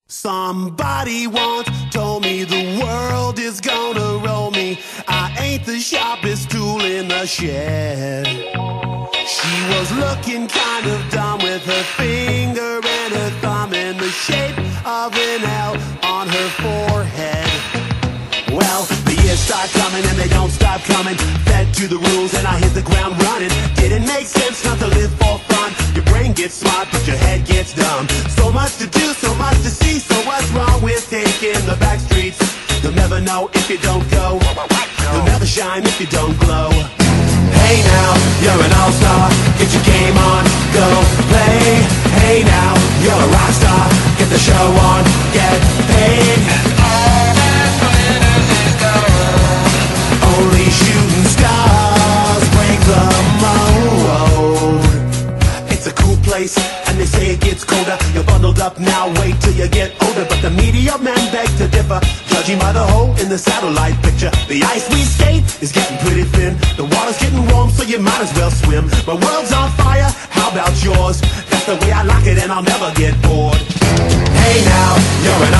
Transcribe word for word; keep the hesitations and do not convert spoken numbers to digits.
Somebody once told me the world is gonna roll me. I ain't the sharpest tool in the shed. She was looking kind of dumb with her finger and her thumb in the shape of an L on her forehead. Well, the years start coming and they don't stop coming. Fed to the rules and I hit the ground running. Didn't make sense not to live for fun. Your brain gets smart but your head gets dumb. So much to do, so much to see. So what's wrong with taking the back streets? You'll never know if you don't go. You'll never shine if you don't glow. Hey now, you're an all-star. Get your game on, go play. Hey now, you're a rock star. Get the show on, get paid. And all that glitters is gold. Only shooting stars break the mold. It's a cool place, and they say it gets colder. You're bundled up now, wait till you get older. But the media men beg to differ, judging by the hole in the satellite picture. The ice we skate is getting pretty thin. The water's getting warm, so you might as well swim. My world's on fire, how about yours? That's the way I like it, and I'll never get bored. Hey now, you're an